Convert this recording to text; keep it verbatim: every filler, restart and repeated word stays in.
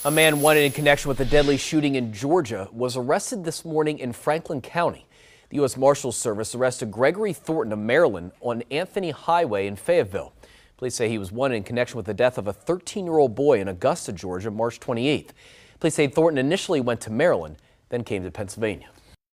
A man wanted in connection with the deadly shooting in Georgia was arrested this morning in Franklin County. The U S Marshals Service arrested Gregory Thornton of Maryland on Anthony Highway in Fayetteville. Police say he was wanted in connection with the death of a thirteen-year-old boy in Augusta, Georgia, March twenty-eighth. Police say Thornton initially went to Maryland, then came to Pennsylvania.